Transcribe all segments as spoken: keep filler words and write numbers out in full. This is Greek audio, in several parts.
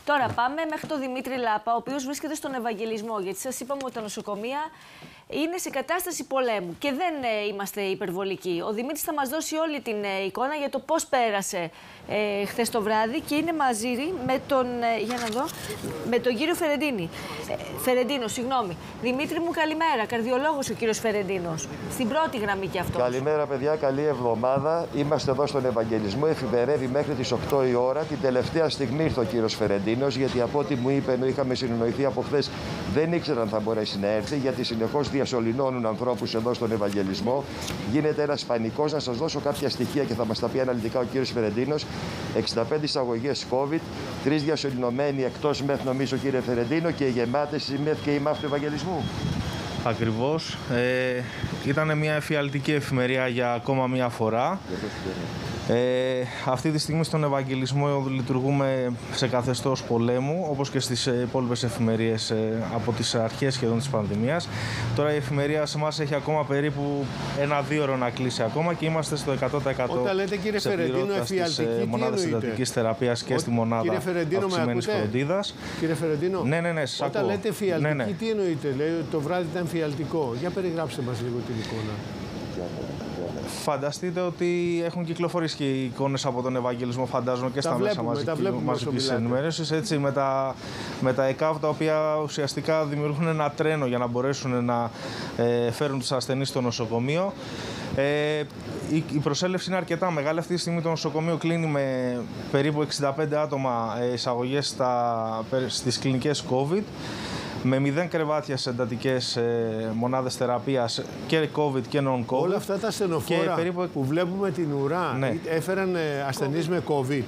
Τώρα πάμε μέχρι τον Δημήτρη Λάπα, ο οποίος βρίσκεται στον Ευαγγελισμό. Γιατί σας είπαμε ότι τα νοσοκομεία είναι σε κατάσταση πολέμου και δεν ε, είμαστε υπερβολικοί. Ο Δημήτρης θα μας δώσει όλη την ε, εικόνα για το πώς πέρασε ε, χθες το βράδυ και είναι μαζί με τον, ε, για να δω, με τον κύριο Φερεντίνη. Ε, Φερεντίνο, συγγνώμη. Δημήτρη μου, καλημέρα. Καρδιολόγος ο κύριος Φερεντίνος. Στην πρώτη γραμμή κι αυτός. Καλημέρα, παιδιά. Καλή εβδομάδα. Είμαστε εδώ στον Ευαγγελισμό. Εφημερεύει μέχρι τις οκτώ η ώρα. Την τελευταία στιγμή ήρθε ο κύριος Φερεντίνος, γιατί από ό,τι μου είπε, ενώ είχαμε συνεννοηθεί από χθες, δεν ήξεραν αν θα μπορέσει να έρθει, γιατί συνεχώς διασωληνώνουν ανθρώπους εδώ στον Ευαγγελισμό. Γίνεται ένας πανικός. Να σας δώσω κάποια στοιχεία και θα μας τα πει αναλυτικά ο κύριος Φερεντίνος. εξήντα πέντε εισαγωγές COVID, τρεις διασωληνωμένοι εκτός ΜΕΘ, νομίζω, κύριε Φερεντίνο, και γεμάτες η ΜΕΘ και η ΜΑΦ του Ευαγγελισμού. Ακριβώς. Ε, ήταν μια εφιαλτική εφημερία για ακόμα μια φορά. Ε, αυτή τη στιγμή στον Ευαγγελισμό λειτουργούμε σε καθεστώς πολέμου, όπως και στις υπόλοιπες εφημερίες ε, από τις αρχές σχεδόν της πανδημίας. Τώρα η εφημερία σε εμάς έχει ακόμα περίπου ένα-δύο ώρο να κλείσει ακόμα και είμαστε στο εκατό τοις εκατό. Όταν λέτε, κύριε Φερεντίνο, εφιαλτική, στις μονάδες εντατικής θεραπείας και Ό, στη μονάδα αυξημένης φροντίδας. Κύριε Φερεντίνο, ναι, ναι, ναι, όταν λέτε εφιαλτική, ναι, ναι. τι εννοείτε? Λέει ότι το βράδυ ήταν εφιαλτικό. Για περιγράψτε μας λίγο την εικόνα. Φανταστείτε ότι έχουν κυκλοφορήσει και οι εικόνες από τον Ευαγγελισμό, φαντάζομαι, και τα στα μέσα μαζικής ενημέρωσης. Έτσι, με τα, με τα ΕΚΑΒ, τα οποία ουσιαστικά δημιουργούν ένα τρένο για να μπορέσουν να ε, φέρουν τους ασθενείς στο νοσοκομείο. Ε, η, η προσέλευση είναι αρκετά μεγάλη. Αυτή τη στιγμή το νοσοκομείο κλείνει με περίπου εξήντα πέντε άτομα ε, εισαγωγές στα, στις κλινικές COVID. Με μηδέν κρεβάτια σε εντατικές ε, μονάδες θεραπείας και COVID και non-COVID. Όλα αυτά τα στενοφόρα περίπου... που βλέπουμε την ουρά, ναι, έφεραν ε, ασθενείς COVID. με COVID.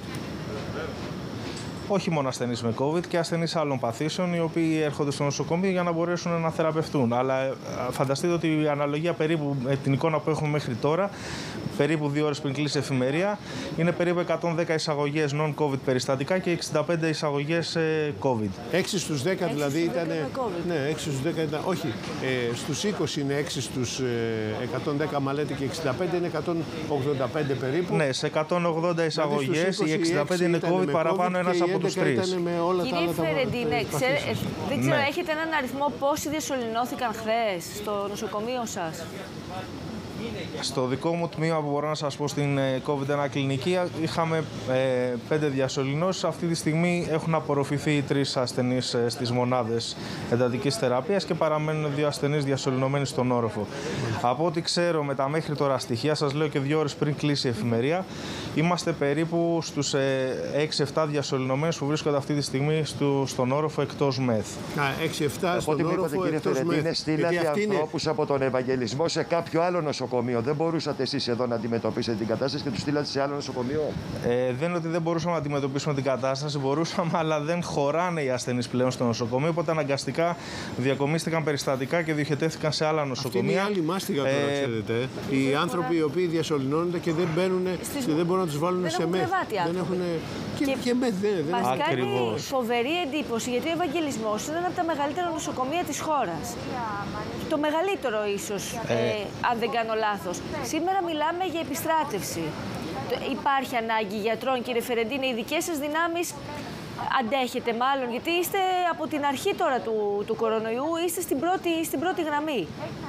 Όχι μόνο ασθενείς με COVID και ασθενείς άλλων παθήσεων, οι οποίοι έρχονται στο νοσοκομείο για να μπορέσουν να θεραπευτούν. Αλλά φανταστείτε ότι η αναλογία περίπου με την εικόνα που έχουμε μέχρι τώρα, περίπου δύο ώρες πριν κλείσει η εφημερία, είναι περίπου εκατόν δέκα εισαγωγές non-COVID περιστατικά και εξήντα πέντε εισαγωγές COVID. έξι στους δέκα δηλαδή ήταν. Ναι, έξι στους δέκα ήταν. Όχι, ε, στους είκοσι είναι έξι στους εκατόν δέκα, μα λέτε, και εξήντα πέντε είναι εκατόν ογδόντα πέντε περίπου. Ναι, σε εκατόν ογδόντα εισαγωγές, οι εξήντα πέντε είναι COVID, παραπάνω ένας από τους τρεις. Κύριε Φερεντίνε, δεν ξέρω, ναι, έχετε έναν αριθμό πόσοι διασωληνώθηκαν χθες στο νοσοκομείο σας? Στο δικό μου τμήμα που μπορώ να σας πω στην COVID ένα κλινική είχαμε ε, πέντε διασωληνώσεις. Αυτή τη στιγμή έχουν απορροφηθεί οι τρεις ασθενείς ε, στις μονάδες εντατικής θεραπείας και παραμένουν δύο ασθενείς διασωληνωμένοι στον όροφο. Mm. Από ό,τι ξέρω με τα μέχρι τώρα στοιχεία, σας λέω και δύο ώρες πριν κλείσει η εφημερία, είμαστε περίπου στους ε, έξι εφτά διασωληνωμένους που βρίσκονται αυτή τη στιγμή στο, στον όροφο εκτός ΜΕΘ. έξι εφτά στον όροφο εκτός ΜΕΘ. Στείλατε ανθρώπους από τον Ευαγγελισμό σε κάποιο άλλο νοσοκομείο. Δεν μπορούσατε εσείς εδώ να αντιμετωπίσετε την κατάσταση και τους στείλατε σε άλλο νοσοκομείο? Ε, δεν είναι ότι δεν μπορούσαμε να αντιμετωπίσουμε την κατάσταση, μπορούσαμε, αλλά δεν χωράνε οι ασθενείς πλέον στο νοσοκομείο. Οπότε αναγκαστικά διακομίστηκαν περιστατικά και διοχετεύτηκαν σε άλλα νοσοκομεία. Αυτή είναι η άλλη μάστιγα τώρα, ε, ξέρετε. Οι άνθρωποι οι οποίοι διασωληνώνονται και δεν μπαίνουν στις... και δεν μπορούν να τους βάλουν δεν σε ΜΕΘ. Δεν έχουν. Και, και, και ΜΕΘ δεν έχουν. Μας κάνει φοβερή εντύπωση, γιατί ο Ευαγγελισμός είναι ένα από τα μεγαλύτερα νοσοκομεία της χώρας. Το μεγαλύτερο ίσως, ε, ε, αν δεν κάνω λάθος. Σήμερα μιλάμε για επιστράτευση. Υπάρχει ανάγκη γιατρών, κύριε Φερεντίνε? Οι δικές σας δυνάμεις αντέχετε μάλλον, γιατί είστε από την αρχή τώρα του, του κορονοϊού, είστε στην πρώτη, στην πρώτη γραμμή.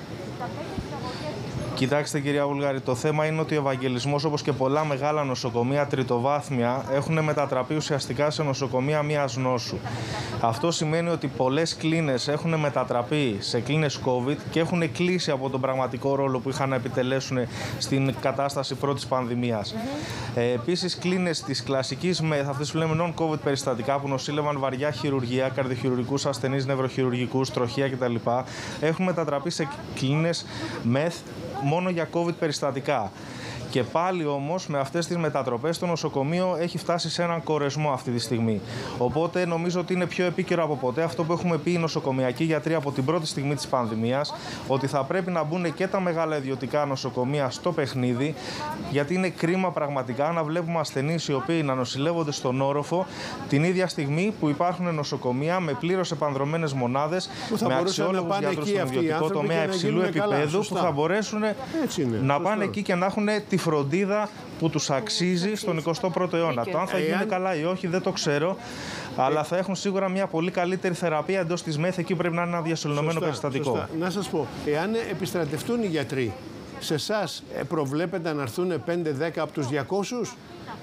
Κοιτάξτε, κυρία Βουλγάρη, το θέμα είναι ότι ο Ευαγγελισμός, όπως και πολλά μεγάλα νοσοκομεία τριτοβάθμια, έχουν μετατραπεί ουσιαστικά σε νοσοκομεία μιας νόσου. Αυτό σημαίνει ότι πολλές κλίνες έχουν μετατραπεί σε κλίνες COVID και έχουν κλείσει από τον πραγματικό ρόλο που είχαν να επιτελέσουν στην κατάσταση πρώτης πανδημίας. Mm-hmm. ε, επίσης, κλίνες της κλασικής ΜΕΘ, αυτές που λέμε non-COVID περιστατικά, που νοσήλευαν βαριά χειρουργία, καρδιοχειρουργικούς ασθενείς, νευροχειρουργικούς, τροχεία κτλ., έχουν μετατραπεί σε κλίνες ΜΕΘ μόνο για COVID περιστατικά. Και πάλι όμως με αυτές τις μετατροπές το νοσοκομείο έχει φτάσει σε έναν κορεσμό αυτή τη στιγμή. Οπότε νομίζω ότι είναι πιο επίκαιρο από ποτέ αυτό που έχουμε πει οι νοσοκομιακοί γιατροί από την πρώτη στιγμή της πανδημίας, ότι θα πρέπει να μπουν και τα μεγάλα ιδιωτικά νοσοκομεία στο παιχνίδι, γιατί είναι κρίμα πραγματικά να βλέπουμε ασθενείς οι οποίοι να νοσηλεύονται στον όροφο την ίδια στιγμή που υπάρχουν νοσοκομεία με πλήρως επανδρωμένες μονάδες, με αξιόλογους γιατρούς στον ιδιωτικό τομέα υψηλού επίπεδου, που θα μπορέσουν να πάνε εκεί και να έχουν τη φροντίδα που τους αξίζει στον εικοστό πρώτο αιώνα. Το αν θα γίνει καλά ή όχι δεν το ξέρω, αλλά θα έχουν σίγουρα μια πολύ καλύτερη θεραπεία εντός της ΜΕΘ. Εκεί πρέπει να είναι ένα διασωληνωμένο περιστατικό. Σωστά. Να σας πω, εάν επιστρατευτούν οι γιατροί, σε εσάς προβλέπετε να έρθουν πέντε δέκα από τους διακόσιους?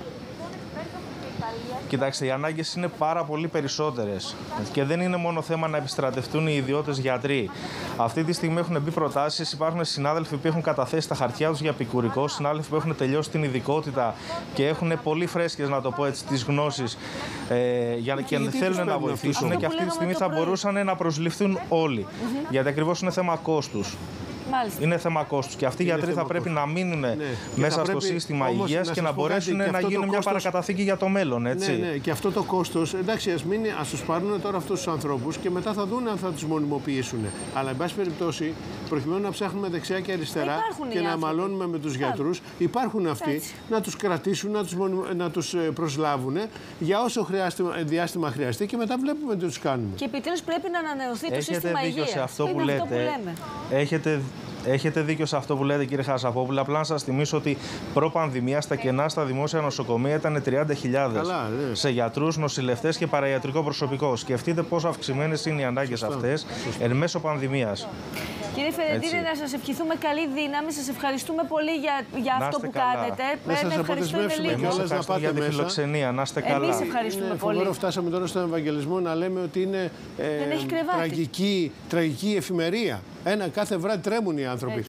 Κοιτάξτε, οι ανάγκες είναι πάρα πολύ περισσότερες και δεν είναι μόνο θέμα να επιστρατευτούν οι ιδιώτες γιατροί. Αυτή τη στιγμή έχουν μπει προτάσεις, υπάρχουν συνάδελφοι που έχουν καταθέσει τα χαρτιά τους για επικουρικό, συνάδελφοι που έχουν τελειώσει την ειδικότητα και έχουν πολύ φρέσκες, να το πω έτσι, τις γνώσεις ε, για, και, και θέλουν να βοηθήσουν, και αυτή τη στιγμή θα μπορούσαν να προσληφθούν όλοι. Mm-hmm. Γιατί ακριβώς είναι θέμα κόστους. Μάλιστα. Είναι θέμα κόστους. Και αυτοί οι γιατροί θα πρέπει να μείνουν ναι. μέσα στο σύστημα υγείας και να μπορέσουν να γίνουν μια κόστος... παρακαταθήκη για το μέλλον. Έτσι. Ναι, ναι. Και αυτό το κόστος, εντάξει, ας, μην, ας τους πάρουν τώρα αυτούς τους ανθρώπους και μετά θα δουν αν θα τους μονιμοποιήσουν. Αλλά, εν πάση περιπτώσει, προκειμένου να ψάχνουμε δεξιά και αριστερά και να μαλώνουμε με τους γιατρούς, υπάρχουν αυτοί έτσι. Να τους κρατήσουν, να τους, μονι... να τους προσλάβουν για όσο χρειάστη... διάστημα χρειαστεί και μετά βλέπουμε τι τους κάνουμε. Και επιτέλους πρέπει να ανανεωθεί το σύστημα υγείας. Σε αυτό που λέτε. Έχετε Έχετε δίκιο σε αυτό που λέτε, κύριε Χασαπόπουλο. Απλά να σας θυμίσω ότι προ-πανδημία στα κενά στα δημόσια νοσοκομεία ήταν τριάντα χιλιάδες. Ναι. Σε γιατρούς, νοσηλευτές και παραϊατρικό προσωπικό. Σκεφτείτε πόσο αυξημένες είναι οι ανάγκες αυτές εν μέσω πανδημίας. Κύριε Φερεντίνη, να σας ευχηθούμε καλή δύναμη. Σας ευχαριστούμε πολύ για, για αυτό που καλά. κάνετε. Να σας αποδεσμεύσουμε και όλες να πάτε για τη φιλοξενία. Να είστε καλά. Εμείς ευχαριστούμε είναι πολύ. Φοβερό, φτάσαμε τώρα στον Ευαγγελισμό να λέμε ότι είναι ε, τραγική, τραγική εφημερία. Ένα κάθε βράδυ τρέμουν οι άνθρωποι.